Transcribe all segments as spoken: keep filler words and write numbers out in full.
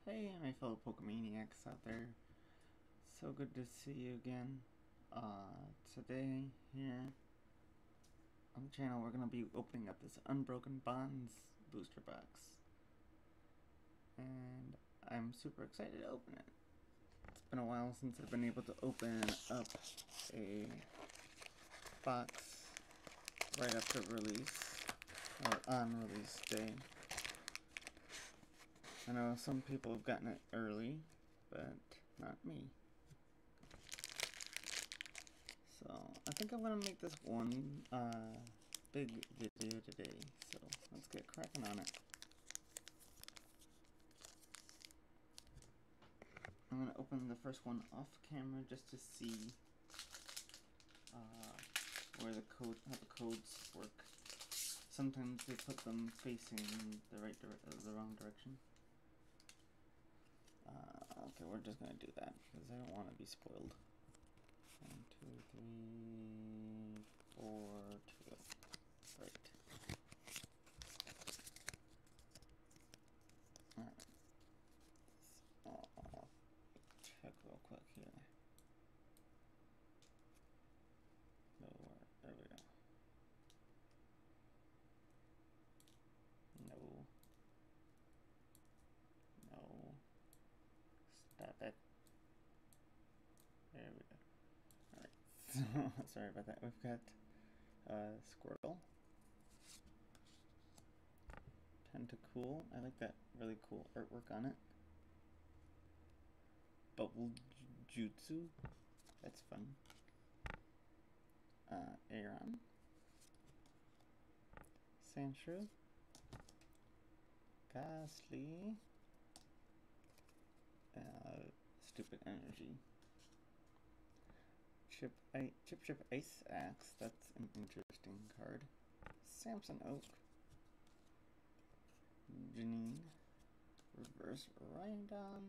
Hey, my fellow Pokemaniacs out there. So good to see you again. Uh, today, here on the channel, we're going to be opening up this Unbroken Bonds booster box. And I'm super excited to open it. It's been a while since I've been able to open up a box right after release, or on release day. I know some people have gotten it early, but not me. So, I think I'm going to make this one uh, big video today, so let's get cracking on it. I'm going to open the first one off camera just to see uh, where the code, how the codes work. Sometimes they put them facing the right dire uh, the wrong direction. Uh, okay, we're just going to do that because I don't want to be spoiled. One, two, three, four, two. Right. Alright. I'll check real quick here. No, there we go. No. No. Stop it. There we go. Alright. Sorry about that. We've got uh, Squirtle. Tentacool. I like that really cool artwork on it. Bubble Jutsu. That's fun. Uh, Aeron. Sandshrew. Ghastly. Uh, stupid energy. Chip, I, Chip Chip Ice Axe. That's an interesting card. Samson Oak. Janine. Reverse Rhydon.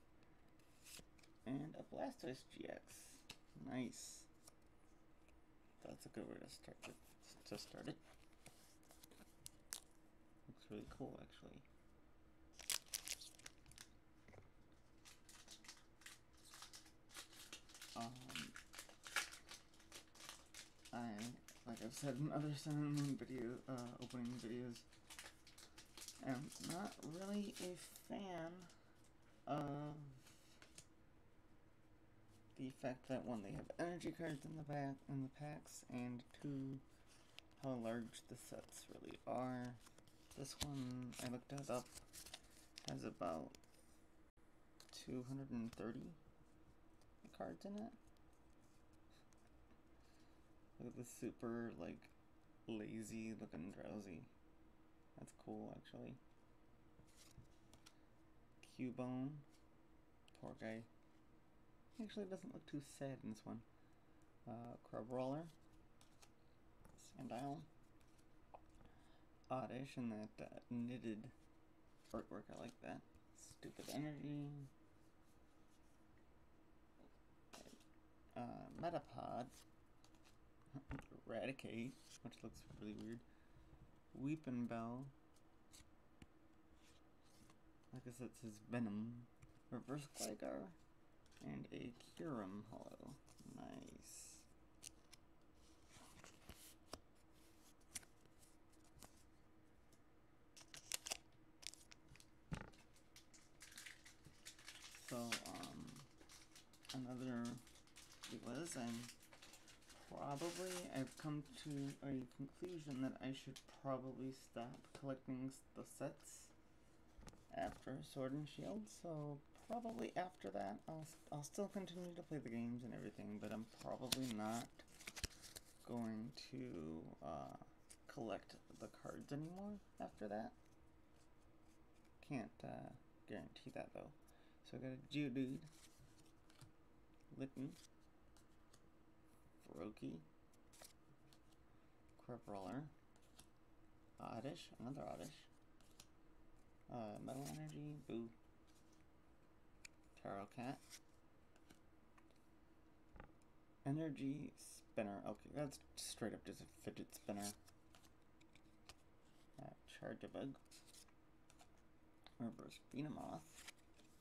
And a Blastoise G X. Nice. That's a good way to start it. To start it. Looks really cool, actually. Um, I, like I've said in other Sun and Moon video, uh, opening videos, am not really a fan of the fact that one, they have energy cards in the back in the packs, and two, how large the sets really are. This one, I looked it up, has about two hundred thirty cards in it. Look at this super, like, lazy looking Drowsy. That's cool, actually. Cubone. Poor guy. He actually doesn't look too sad in this one. Uh, Crabrawler. Sandile. Oddish in that uh, knitted artwork. I like that. Stupid Energy. Uh, Metapod. Eradicate, which looks really weird. Weepin' Bell. I guess that's his Venom. Reverse Gligar. And a Kyurem Hollow. Nice. So, um, another was I'm probably, I've come to a conclusion that I should probably stop collecting the sets after Sword and Shield, so probably after that I'll, I'll still continue to play the games and everything, but I'm probably not going to uh, collect the cards anymore after that. Can't uh, guarantee that though. So I got a Geodude, Litten, Froakie, Crabrawler, Oddish, another Oddish, uh, Metal Energy, Boo, Taro Cat, Energy Spinner, okay, that's straight up just a fidget spinner, uh, Charjabug, Reverse Venomoth,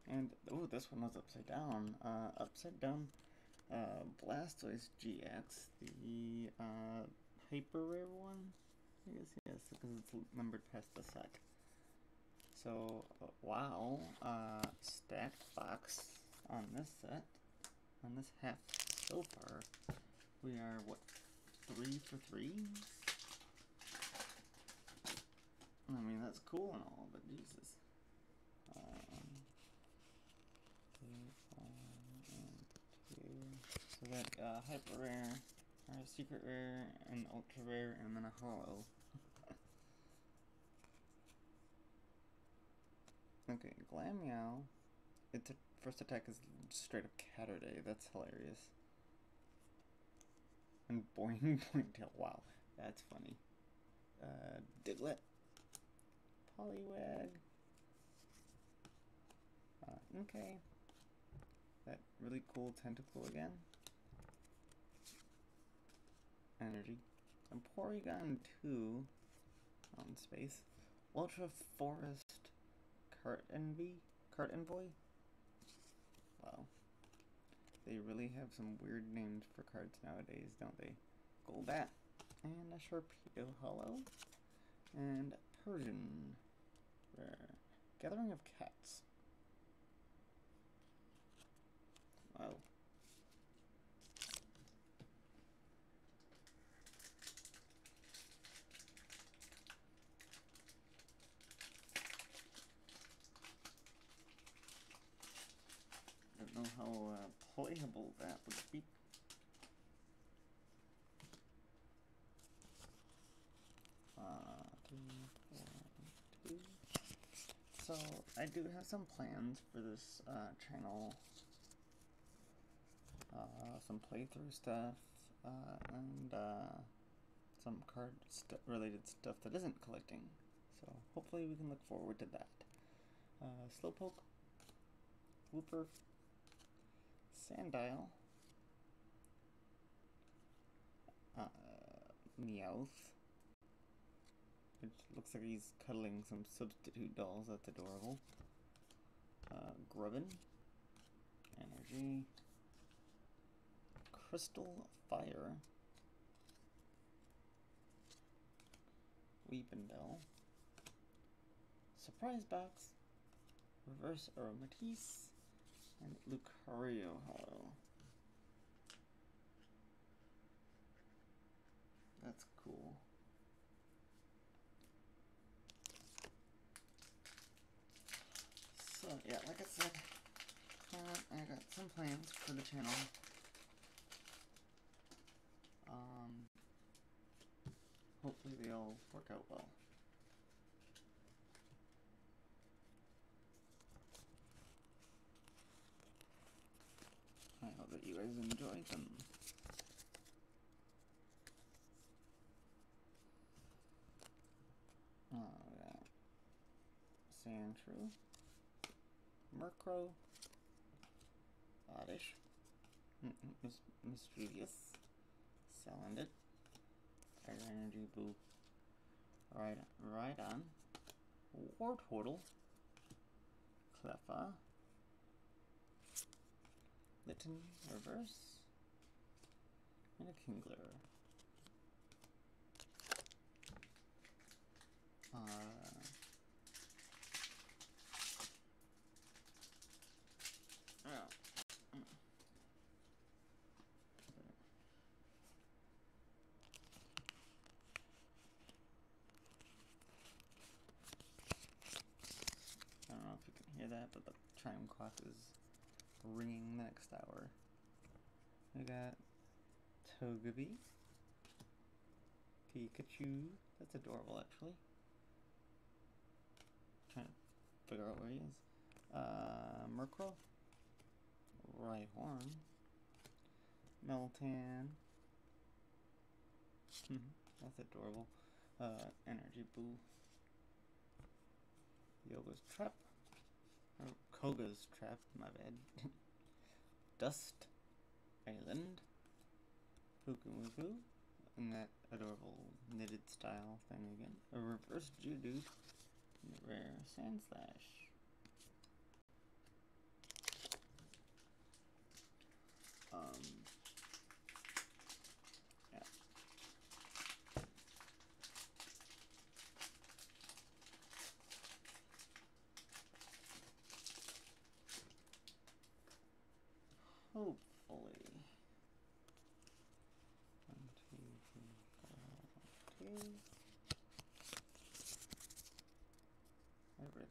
And, oh, this one was upside down. Uh, upside down uh, Blastoise G X, the uh, hyper rare one? I guess, yes, because it's numbered past the set. So, uh, wow, uh, stacked box on this set, on this half so far. We are, what, three for three? I mean, that's cool and all, but Jesus. Um, two, one, and two. So that uh, hyper rare, or secret rare, and ultra rare, and then a holo. Okay, Glammeow. Its first attack is straight up Catterday. That's hilarious. And Boing Boing Tail. Wow, that's funny. Uh, Diglett. Poliwag. Uh, okay. That really cool tentacle again. Energy. And Porygon two. Out in space. Ultra Forest. Cart Envy? Cart Envoy? Wow. They really have some weird names for cards nowadays, don't they? Golbat. And a Sharpedo Hollow. And Persian. Rare. Gathering of Cats. Wow. I don't know how uh, playable that would be. Uh, three, four, two. So, I do have some plans for this uh, channel. Uh, some playthrough stuff, uh, and uh, some card st related stuff that isn't collecting. So, hopefully we can look forward to that. Uh, Slowpoke, Wooper, Sandile, uh, Meowth, which looks like he's cuddling some substitute dolls. That's adorable. Uh, Grubbin, Energy, Crystal Fire, Weepinbell, Surprise Box, Reverse Aromatisse, and Lucario Hollow. That's cool. So, yeah, like I said, uh, I got some plans for the channel. Um, hopefully they all work out well. I hope that you guys enjoyed them. Oh, yeah. Sandshrew, Murkrow, Oddish, Mis Mischievous, Salandit, Fire Energy Boo, Ride Rhydon, Wartortle, Cleffa, Litten Reverse, and a Kingler. Uh, oh. Mm. I don't know if you can hear that, but the chime clock is ringing the next hour. We got Togepi, Pikachu. That's adorable, actually. Trying to figure out where he is. Uh, Murkrow, Rhyhorn, Meltan. That's adorable. Uh, Energy Boo, Yoga's Trap, or Koga's Trap, my bad. Dust Island, Pukumuku, and that adorable knitted style thing again. A reverse Geodude, and a rare Sandslash.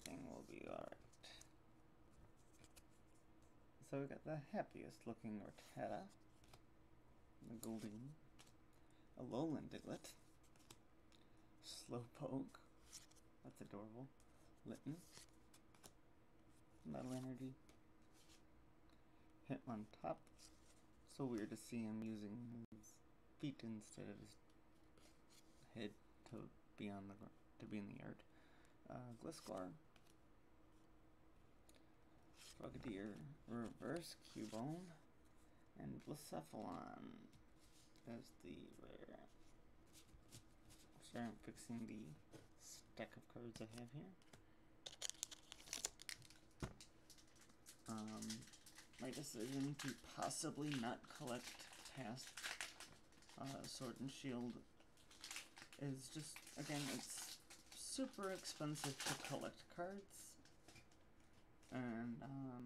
everything will be alright. So we got the happiest looking Rattata, the Goldeen, a Lowland Diglett, Slowpoke, that's adorable, Litten, Metal Energy, Hitmontop. So weird to see him using his feet instead of his head to be on the to be in the yard. Uh, Gliscor, Frogadier, Reverse Cubone, and Blacephalon as the rare. So I'm fixing the stack of cards I have here. Um, my decision to possibly not collect past uh, Sword and Shield is just, again, it's super expensive to collect cards, and um,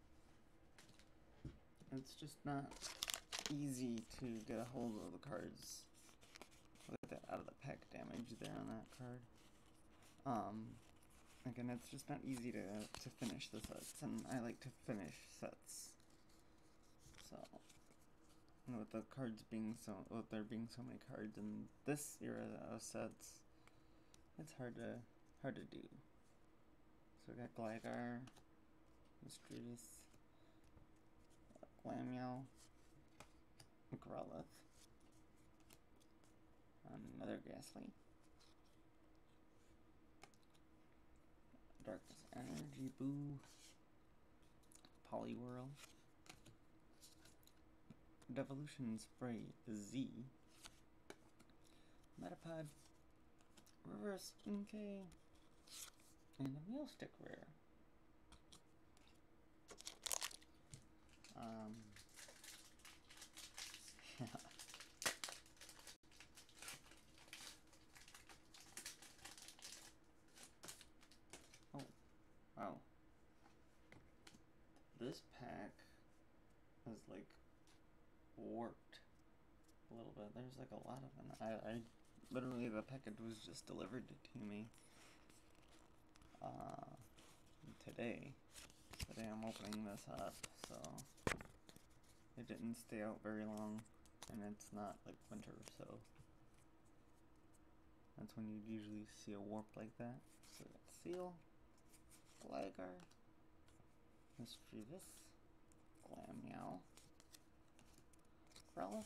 it's just not easy to get a hold of the cards. Look at that out of the pack damage there on that card. Um, again, it's just not easy to, to finish the sets, and I like to finish sets. So, and with the cards being so, with there being so many cards in this era of sets, it's hard to, hard to do. So we got Gligar, Misdreavus, Glammeow, Growlithe, another Ghastly, Darkness Energy, Boo, Poliwhirl, Devolution Spray Z, Metapod, Reverse Inkay, and a Meowstick rare. Um, yeah. Oh, wow. This pack is like warped a little bit. There's like a lot of them. I, I literally, the package was just delivered to me uh, today. Today I'm opening this up, so it didn't stay out very long, and it's not like winter, so that's when you'd usually see a warp like that. So we got Seal, Gligar, Misdreavus, Glammeow, Growlithe,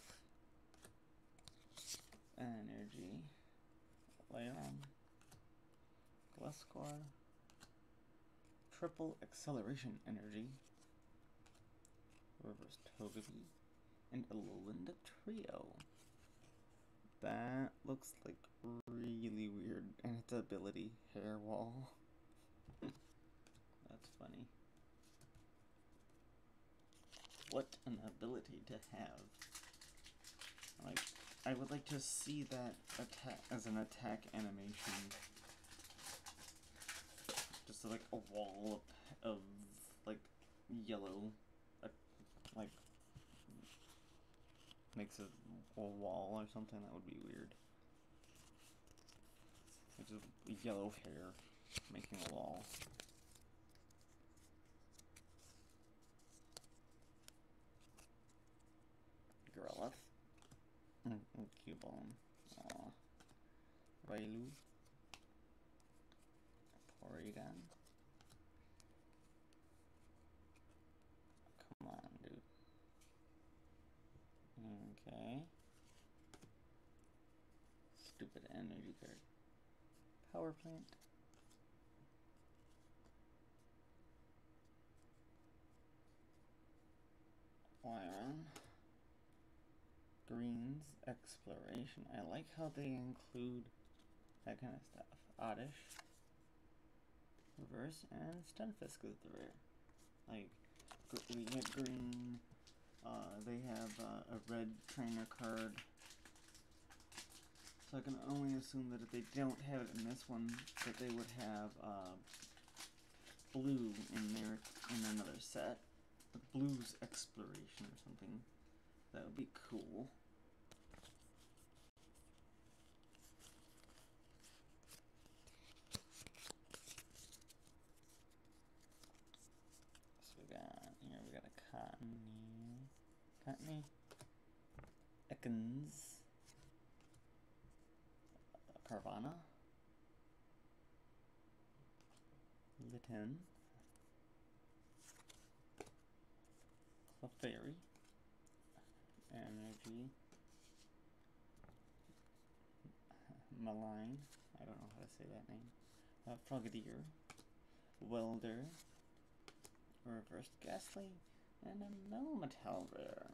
Energy, Lairon, Gliscor, Triple Acceleration Energy, Reverse Togepi, and a Alolan Trio. That looks like really weird, and its ability, Hair Wall. That's funny. What an ability to have. Like, I would like to see that attack as an attack animation. Just like a wall of, of like yellow, uh, like makes a, a wall or something. That would be weird. Like just yellow hair making a wall. Growlithe. Mm, mm, Cubone. Aww. Railu. Porygon. Come on, dude. Okay. Stupid energy card. Power Plant. Lairon. Greens Exploration. I like how they include that kind of stuff. Oddish. Reverse, and Stunfisk is the rare. Like, we get green, uh, they have uh, a red trainer card. So I can only assume that if they don't have it in this one, that they would have uh, blue in there in another set. The Blues Exploration or something. That would be cool. Patney, Ekans, Carvana, Litten, Clefairy, Energy, Malign, I don't know how to say that name, uh, Frogadier, Welder, Reversed Ghastly, and a Melmetal rare.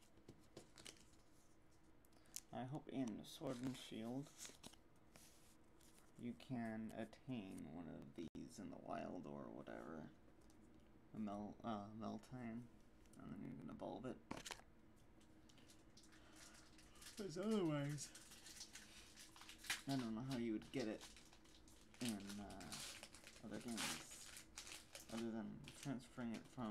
I hope in Sword and Shield you can attain one of these in the wild or whatever. A Mel, uh, Meltine, and then you can evolve it. Because otherwise, I don't know how you would get it in uh, other games, other than transferring it from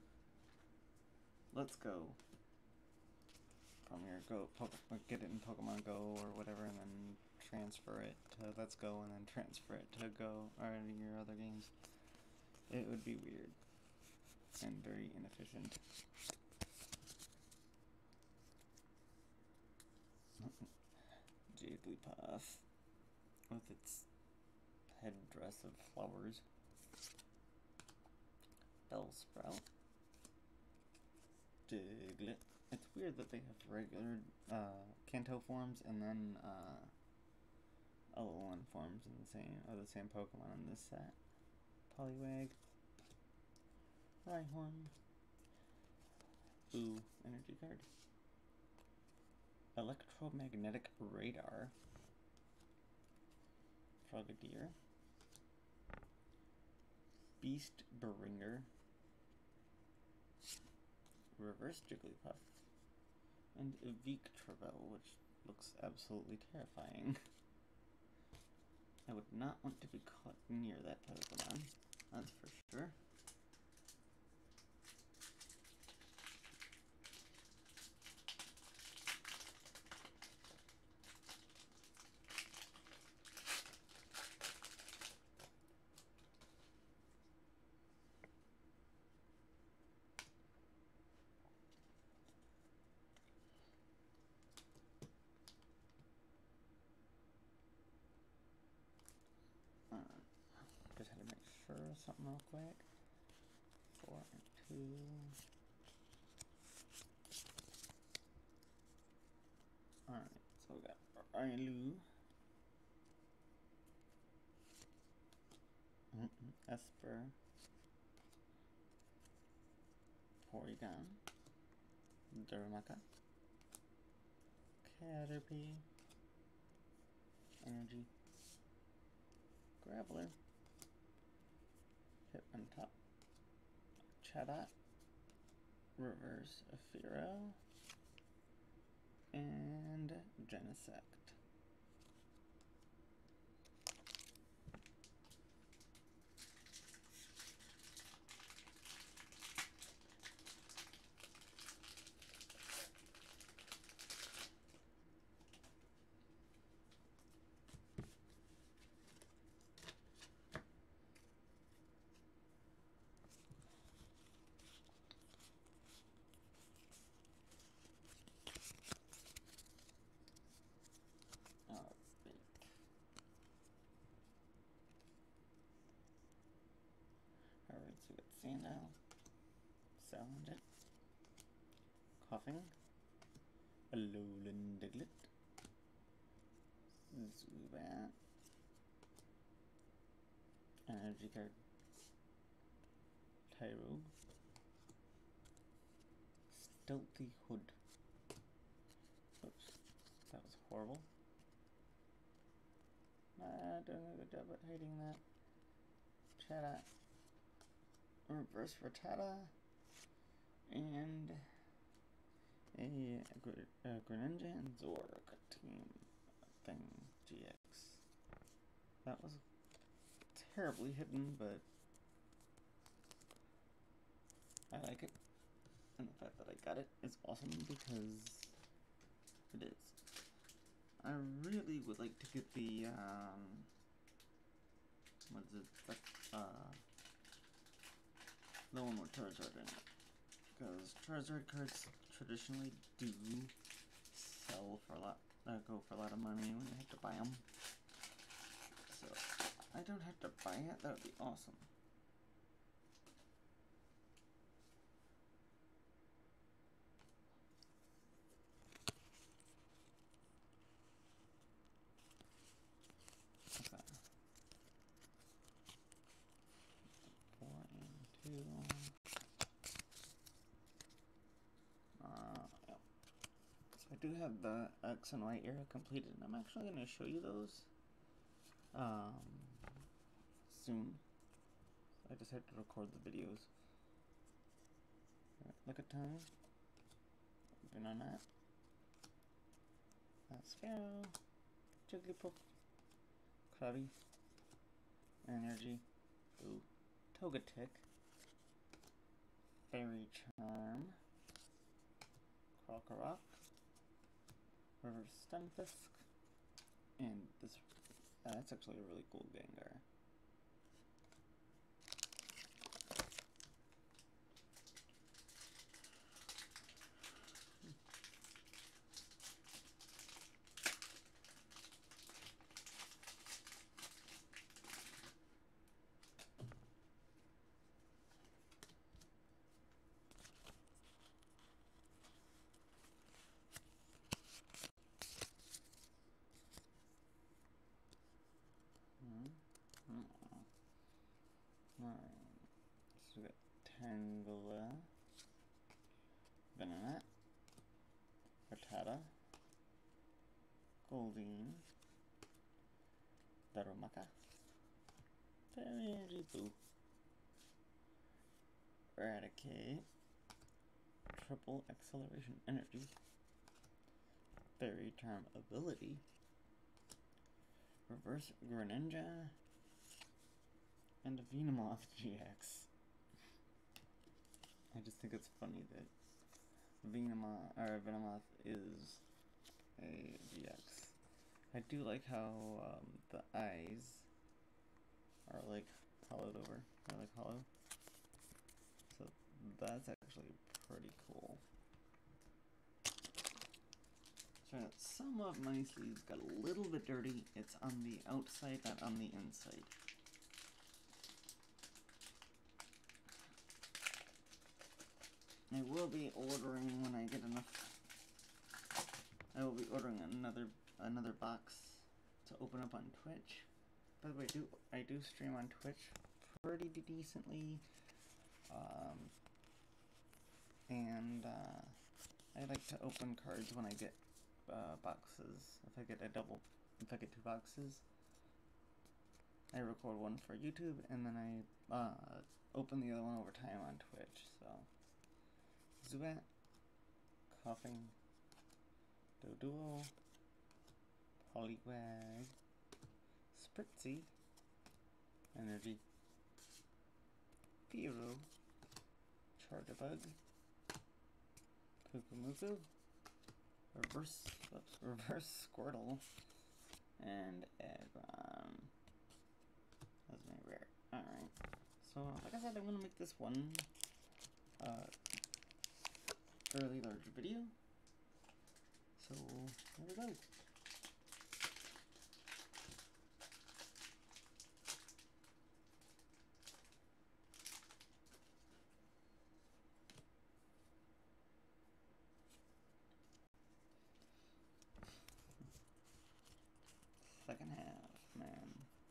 Let's Go, from your Go, Poke, get it in Pokemon Go or whatever, and then transfer it to Let's Go, and then transfer it to Go, or your other games. It would be weird and very inefficient. Jigglypuff with its headdress of flowers. Bellsprout. Diglett. It's weird that they have regular uh, Kanto forms and then uh, Alolan forms in the same of the same Pokemon in this set. Poliwag. Rhyhorn. Ooh, energy card. Electromagnetic Radar. Frogadier. Beast Bringer. Reverse Jigglypuff. And Victreebel, which looks absolutely terrifying. I would not want to be caught near that Pokemon, that's for sure. Just had to make sure something real quick. Four and two. Alright, so we got Ailu. Mm-mm, Esper. Porygon. Darumaka. Caterpie. Energy. Graveler. Hitmontop, Chatot, Reverse Aphero, and Genesect. Alright, so we got Sandile, Salandit, Coughing, Alolan Diglett, Zubat, Energy Card, Tyrogue, Stealthy Hood. Oops, that was horrible. Not doing a good job at hiding that. Chatot. Reverse Rattata, and a, a, a Greninja and Zork team thing G X. That was terribly hidden, but I like it. And the fact that I got it is awesome because it is. I really would like to get the, um, what is it, the, uh, the one with Charizard in it, because Charizard cards traditionally do sell for a lot, uh, go for a lot of money when you have to buy them. So I don't have to buy it. That would be awesome. Okay. Four and two. Uh, yeah. So I do have the X and Y era completed, and I'm actually going to show you those um, soon. I just had to record the videos. Right, look at time. Been on that. Uh, Sparrow, Jigglypuff, Krabby, Energy, Ooh, Togetic, Fairy Charm, Krokorok, Reverse Stunfisk, and this, uh, that's actually a really cool Gengar. Alright, so we got Tangela, Venonat, Rattata, Goldeen, Darumaka, Fairy Boo, Eradicate, Triple Acceleration Energy, Fairy Charm Ability, Reverse Greninja, and a Venomoth G X. I just think it's funny that Venomoth, or Venomoth is a G X. I do like how um, the eyes are like hollowed over, or like hollow. So that's actually pretty cool. So some of my sleeves got a little bit dirty. It's on the outside, not on the inside. I will be ordering when I get enough. I will be ordering another another box to open up on Twitch. By the way, I do I do stream on Twitch pretty decently, um, and uh, I like to open cards when I get uh, boxes. If I get a double, if I get two boxes, I record one for YouTube and then I uh, open the other one over time on Twitch. So. Zubat, Coughing, Doduo, Poliwag, Spritzy, Energy, Fearow, Charjabug, Kukumuku, Reverse, oops, Reverse Squirtle, and Aggron. That's my rare. Alright. So, like I said, I'm gonna make this one uh, fairly large video. So, there we go. Second half, man.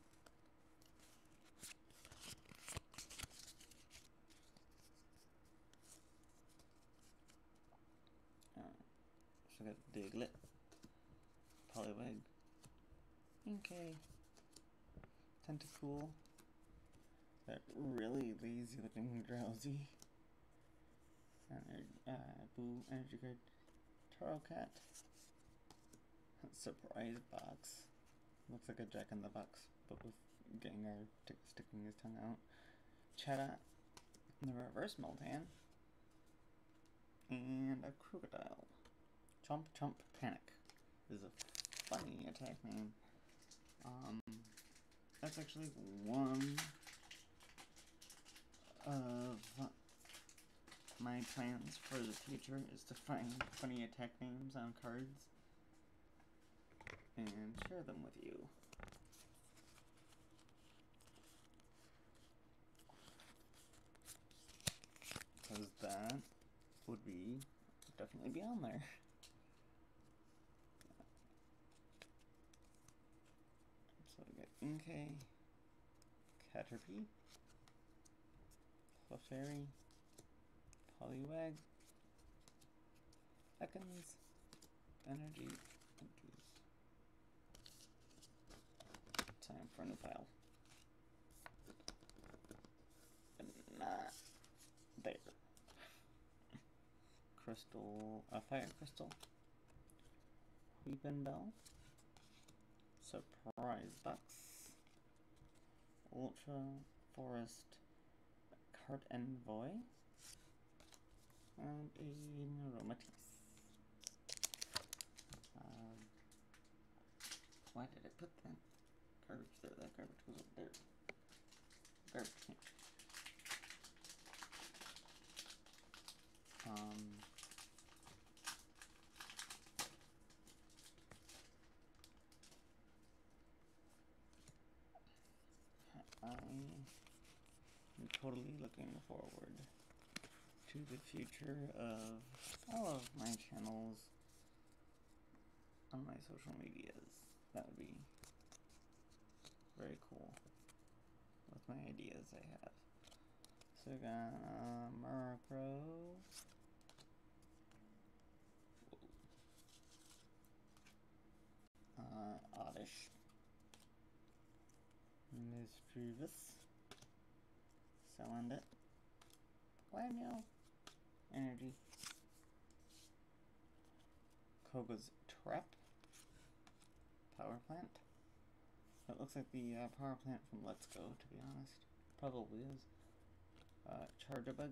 Alright. So I got Diglett, Poliwag, Inkay, Tentacool, that really lazy looking Drowsy, and uh, Boo, Energy Card, Tarocat, Surprise Box, looks like a Jack in the Box, but with Gengar sticking his tongue out, Chatot, the Reverse Molten, and a Crocodile. Chomp Chomp Panic is a funny attack name. Um, that's actually one of my plans for the future is to find funny attack names on cards and share them with you. Because that would be definitely be on there. So we got Inkay, Caterpie, Clefairy, Poliwag, Ekans, Energy, and Juice. Time for a new pile. And not there. Crystal, a uh, Fire Crystal, Weepinbell, Surprise Box, Ultra Forest Card Envoy, and a Neuromatisse. Uh, why did I put that garbage there? That garbage goes up there. Garbage can. Um, I'm totally looking forward to the future of all of my channels on my social medias. That would be very cool with my ideas I have. So we got uh, Murkrow, uh, Oddish, Mischievous, Salandit, Glamio, Energy, Koga's Trap, Power Plant. It looks like the uh, Power Plant from Let's Go, to be honest. Probably is. Uh, Charjabug,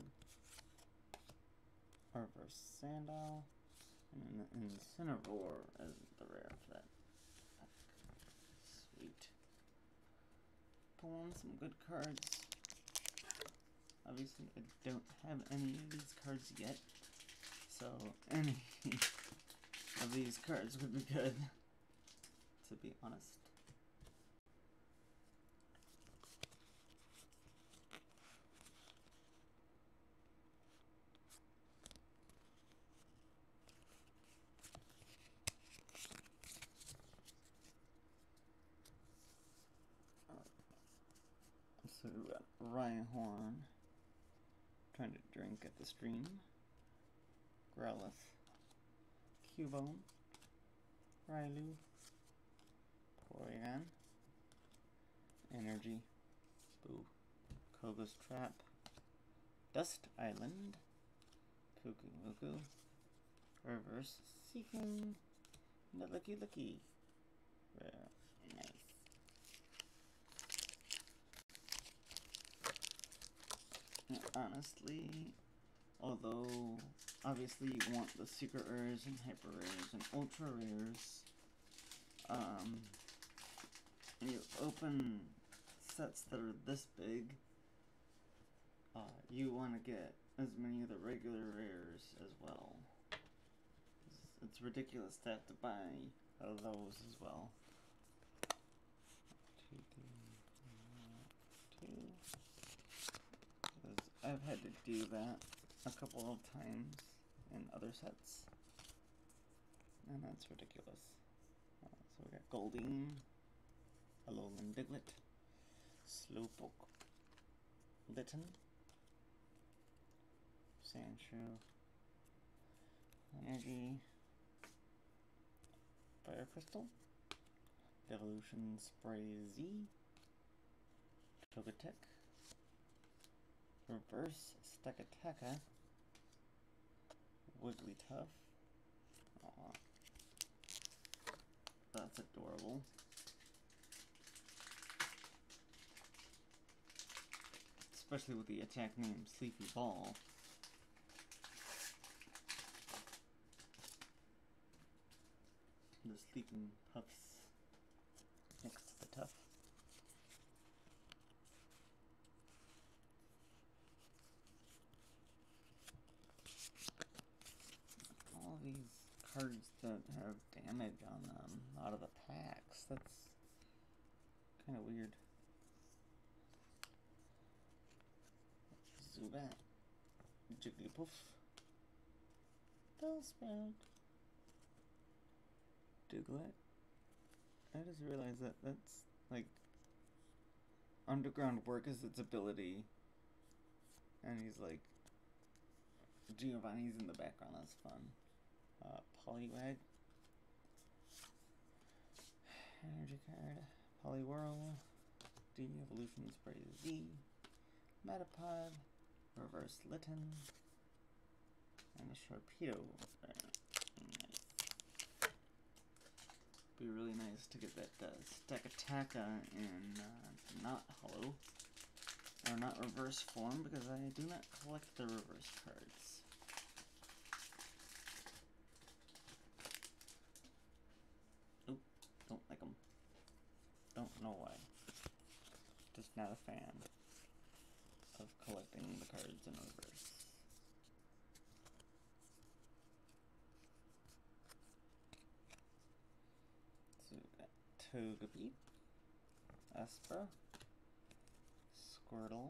Reverse Sandile, and an Incineroar as the rare for that pack. Sweet. Pulling some good cards. Obviously, I don't have any of these cards yet, so any of these cards would be good, to be honest. So we got Rhyhorn trying to drink at the stream, Growlithe, Cubone, Railu, Porygon, Energy, Boo, Koga's Trap, Dust Island, Kukumuku, Reverse Seeking, and a Licky Licky. Rare. Nice. And honestly, although obviously you want the secret rares and hyper rares and ultra rares, um, and you open sets that are this big, uh, you want to get as many of the regular rares as well. It's, it's ridiculous to have to buy uh, those as well. Two, three, two. I've had to do that a couple of times in other sets, and that's ridiculous. Uh, so we got Goldeen, Alolan Diglett, Slowpoke, Litten, Sandshrew, Energy, Fire Crystal, Devolution Spray Z, Togetic, Reverse Stakataka, Wigglytuff. Aww. That's adorable. Especially with the attack name Sleepy Ball. The sleeping puffs next to the tuff. cards that have damage on them out of the packs. That's kind of weird. Zubat, Jigglypuff, Bellsprout, Diglett. I just realized that that's like Underground Work is its ability, and he's like Giovanni's in the background. That's fun. Uh, Poliwag, Energy card, Poliwhirl, De-Evolution Spray Z, Metapod, Reverse Litten, and a Sharpedo. Nice. Be really nice to get that uh, Stakataka in uh, not hollow, or not reverse form, because I do not collect the reverse cards. Oop, don't like them. Don't know why. Just not a fan of collecting the cards in reverse. So we got Togepi, Espra, Squirtle,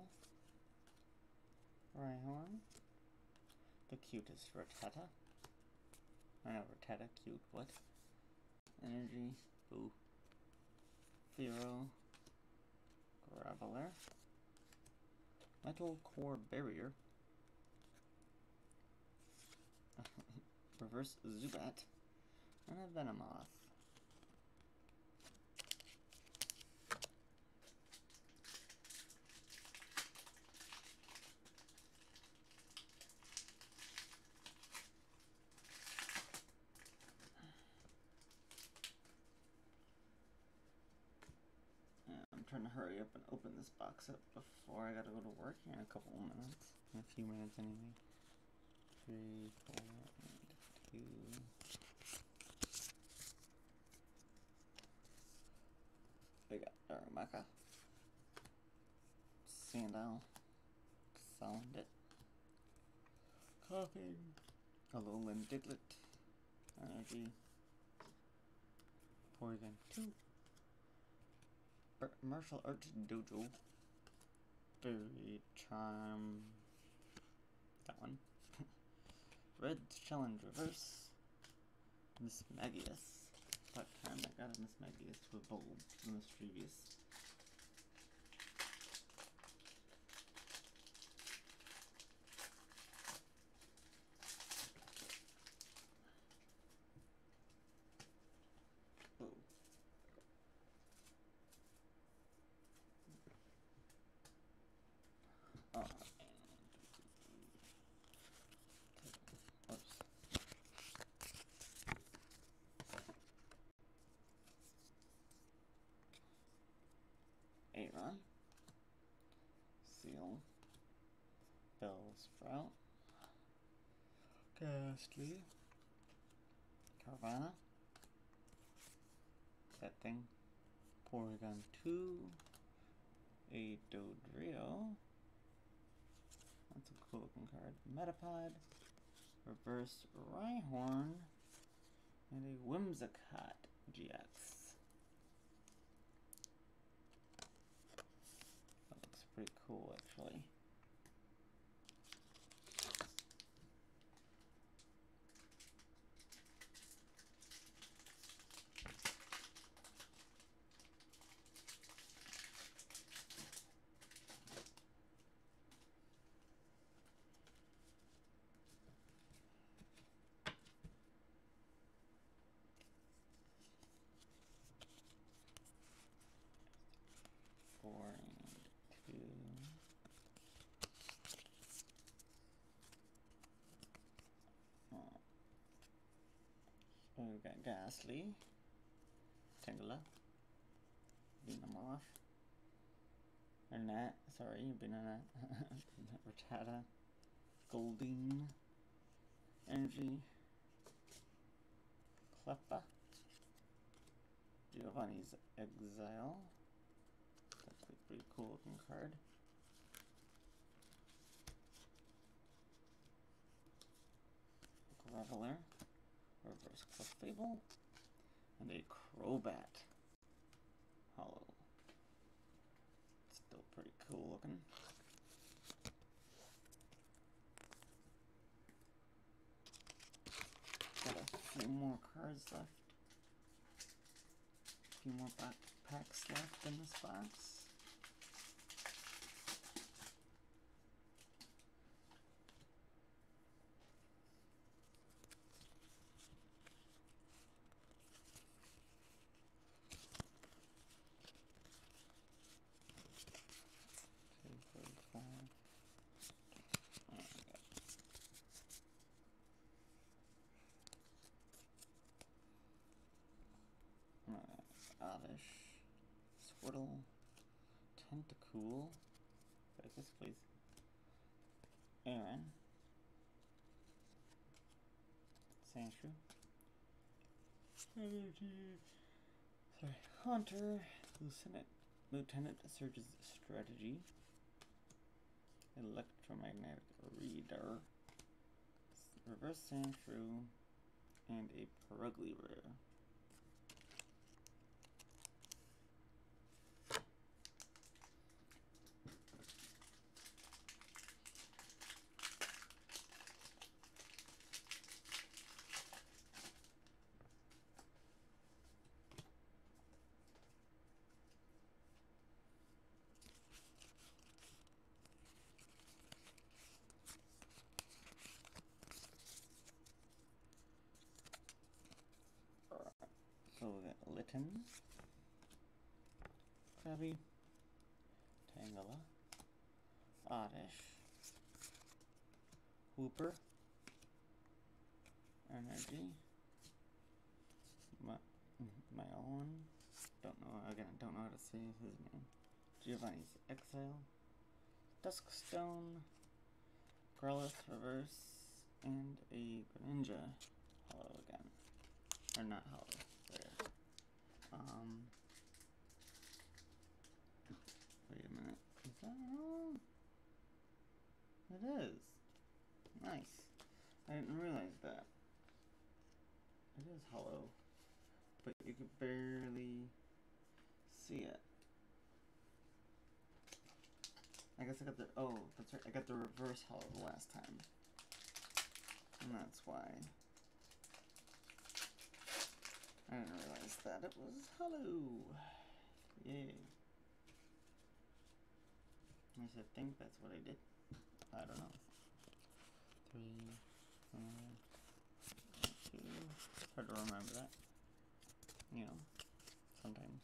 Rhyhorn, the cutest Rattata. I know, Rattata, cute, what? Energy, boo. Fearow, Graveler, Metal Core Barrier, Reverse Zubat, and a Venomoth. I'm trying to hurry up and open this box up before I gotta go to work here in a couple of minutes. In a few minutes anyway. Three, four, and two. We got Darumaka, Sandile, Salandit, Coughing, Alolan Diglett, Energy, Poison two, Martial Arts Dojo, Berry Charm, that one, Red Challenge Reverse, Miss Magius. That time I got a Miss Magius to a bulb mischievous. Oh. Oh, and oops. Aron, Seal, Bellsprout, Ghastly, Carvanha, that thing, Porygon two, a Dodrio, that's a cool looking card, Metapod, Reverse Rhyhorn, and a Whimsicott G X. That looks pretty cool actually. Four and two. Oh. So we've got Ghastly, Tangela, Venomoth, or Nat, sorry, Venonat, Rattata, Goldeen, Energy, Cleppa, Giovanni's Exile. That's a pretty cool looking card. Graveler, Reverse Fable, and a Crobat Hollow. Still pretty cool looking. Got a few more cards left. A few more back packs left in this box. Oddish, Squirtle, Tentacool, focus please, Aaron, Sandshrew, Energy, sorry, Hunter, Lieutenant, Lieutenant Surge's Strategy, Electromagnetic Reader, Reverse Sandshrew, and a Purugly Rare. So we got Litten, Krabby, Tangela, Oddish, Whooper, Energy, my, my own, don't know, again, don't know how to say his name, Giovanni's Exile, Duskstone, Growlithe Reverse, and a Greninja Hollow again, or not Hollow. Um, wait a minute, is that wrong? It is. Nice. I didn't realize that. It is hollow, but you can barely see it. I guess I got the, oh, that's right, I got the reverse hollow the last time. And that's why. I didn't realize that it was hollow. Yay. At least I think that's what I did. I don't know. Three, four, two. It's hard to remember that. You know, sometimes.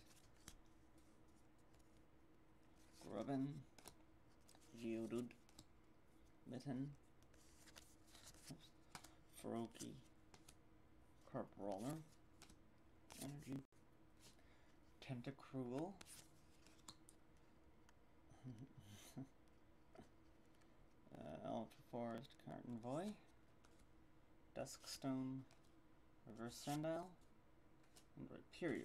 Grubbin, Geodude, Litten, oops, Froakie, Carproller, Energy, Tentacruel, uh, Alta Forest Carnivore, Duskstone, Reverse Sandile, and Rhyperior.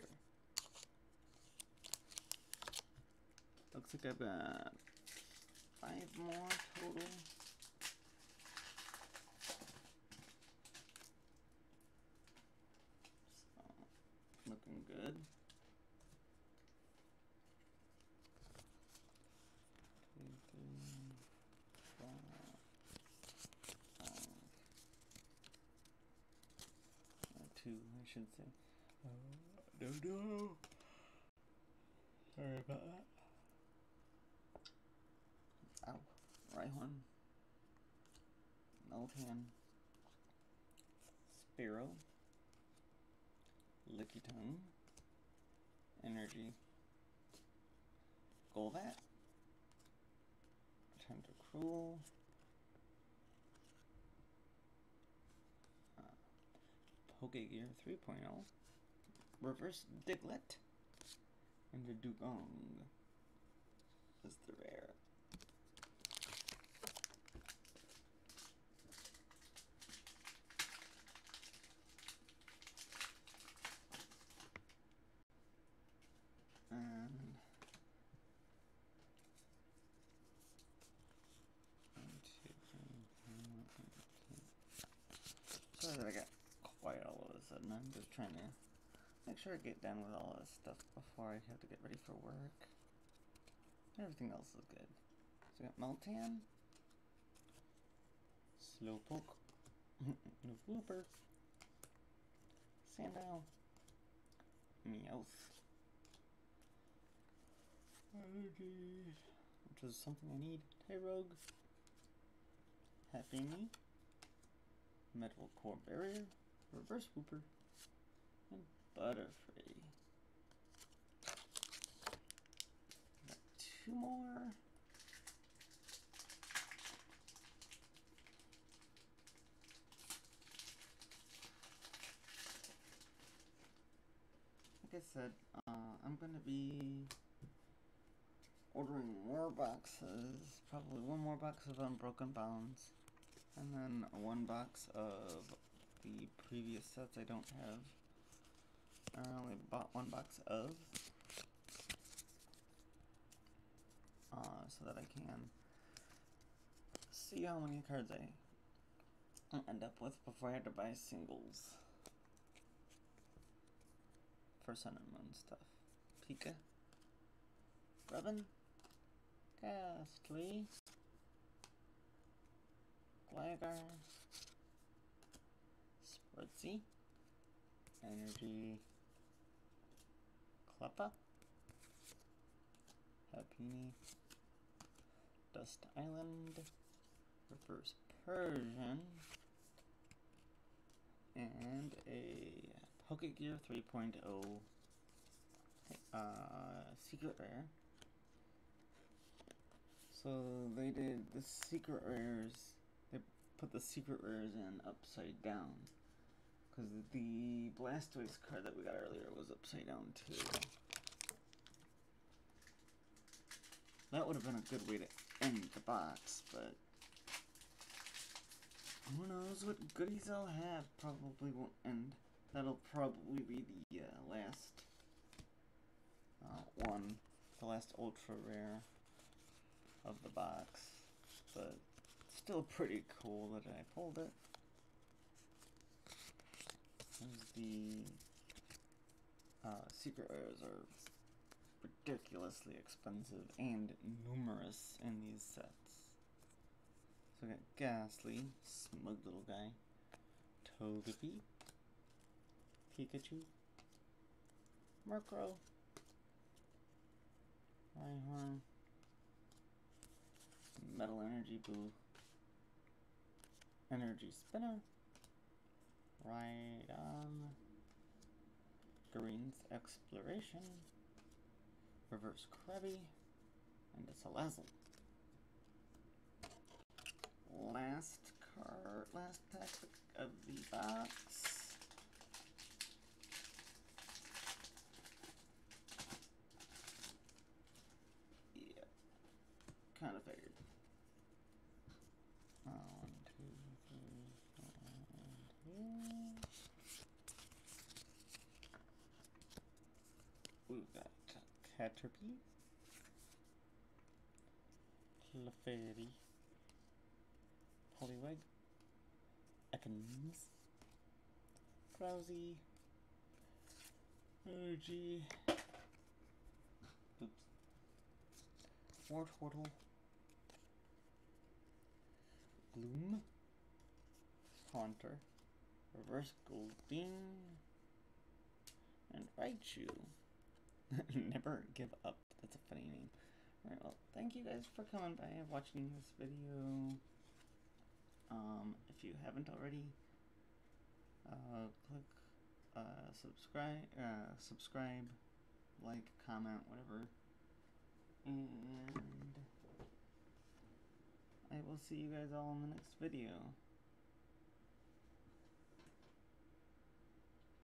Looks like I've got five more total. So, looking good. Two, three, four, five. Uh, two, I should say. Oh, no, no. Sorry about that. Ow. Rhyhorn, Meltan, Spearow, Lickitung, Energy, Golbat, Tentacruel, uh, Pokegear three point oh, Reverse Diglett, and a Dugong is the rare. And one, two, three, four, five, six. Sorry that I got quiet all of a sudden. I'm just trying to make sure I get done with all this stuff before I have to get ready for work. Everything else is good. So I got Meltan, Slowpoke, Nooper, Sandile, Meowth, Energy, which is something I need, Tyrogue, Happy Me, Metal Core Barrier, Reverse Wooper, and Butterfree. Got two more. Like I said, uh, I'm going to be ordering more boxes, probably one more box of Unbroken Bounds, and then one box of the previous sets I don't have. I only bought one box of, uh, so that I can see how many cards I end up with before I had to buy singles for Sun and Moon stuff. Pika, Rubbin, Ghastly, Gligar, Spritzee, Energy, Kleppa, Happiny, Dust Island, Reverse Persian, and a Pokegear three point oh uh, Secret Rare. So they did the Secret Rares, they put the Secret Rares in upside down. Because the Blastoise card that we got earlier was upside down too. That would have been a good way to end the box, but who knows what goodies I'll have. Probably won't end. That'll probably be the uh, last uh, one, the last ultra rare of the box. But still pretty cool that I pulled it. The uh, secret rares are ridiculously expensive and numerous in these sets. So we got Ghastly, smug little guy, Togepi, Pikachu, Murkrow, Rhyhorn, Metal Energy Boo, Energy Spinner, Rhydon, Green's Exploration, Reverse Krabby, and a Salazzle. Last card, last pack of the box. Yeah, kind of figured. Uh, one, two, three, four, and here. We've got Caterpie, Clefairy, Poliwag, Ekans, Drowsy, Energy, oops, Wartortle, Gloom, Haunter, Reverse Goldbeam, and Raichu. Never give up. That's a funny name. Alright, well, thank you guys for coming by and watching this video. Um, if you haven't already, uh, click, uh, subscribe, uh, subscribe, like, comment, whatever. And I will see you guys all in the next video.